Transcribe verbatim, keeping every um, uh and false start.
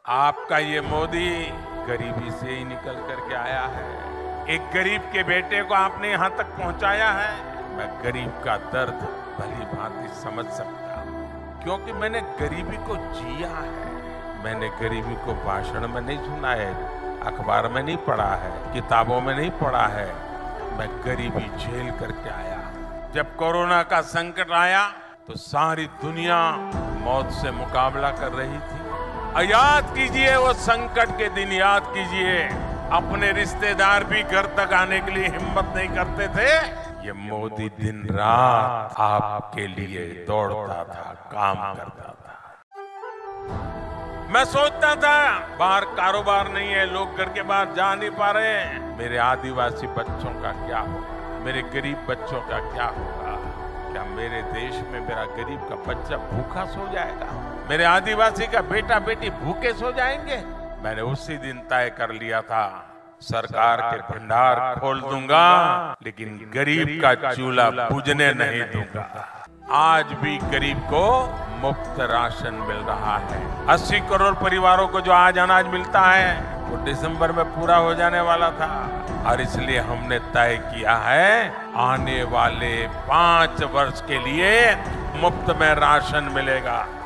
आपका ये मोदी गरीबी से ही निकल करके आया है। एक गरीब के बेटे को आपने यहाँ तक पहुंचाया है। मैं गरीब का दर्द भली भांति समझ सकता हूँ, क्योंकि मैंने गरीबी को जिया है। मैंने गरीबी को भाषण में नहीं सुना है, अखबार में नहीं पढ़ा है, किताबों में नहीं पढ़ा है। मैं गरीबी झेल करके आया। जब कोरोना का संकट आया तो सारी दुनिया मौत से मुकाबला कर रही थी। याद कीजिए वो संकट के दिन, याद कीजिए अपने रिश्तेदार भी घर तक आने के लिए हिम्मत नहीं करते थे। ये मोदी दिन रात आपके लिए दौड़ता था, काम करता था। मैं सोचता था बाहर कारोबार नहीं है, लोग घर के बाहर जा नहीं पा रहे हैं, मेरे आदिवासी बच्चों का क्या होगा, मेरे गरीब बच्चों का क्या होगा। क्या मेरे देश में मेरा गरीब का बच्चा भूखा सो जाएगा? मेरे आदिवासी का बेटा बेटी भूखे सो जाएंगे? मैंने उसी दिन तय कर लिया था, सरकार के भंडार खोल दूंगा, लेकिन गरीब का चूल्हा बुझने नहीं दूंगा। आज भी गरीब को मुफ्त राशन मिल रहा है। अस्सी करोड़ परिवारों को जो आज अनाज मिलता है वो दिसंबर में पूरा हो जाने वाला था, और इसलिए हमने तय किया है आने वाले पांच वर्ष के लिए मुफ्त में राशन मिलेगा।